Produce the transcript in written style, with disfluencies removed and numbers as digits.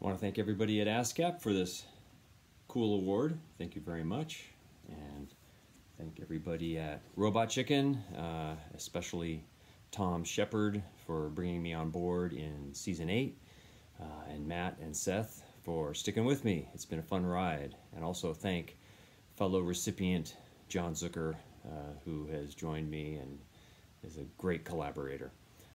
I want to thank everybody at ASCAP for this cool award. Thank you very much. And thank everybody at Robot Chicken, especially Tom Shepard for bringing me on board in Season 8, and Matt and Seth for sticking with me. It's been a fun ride. And also thank fellow recipient John Zucker, who has joined me and is a great collaborator.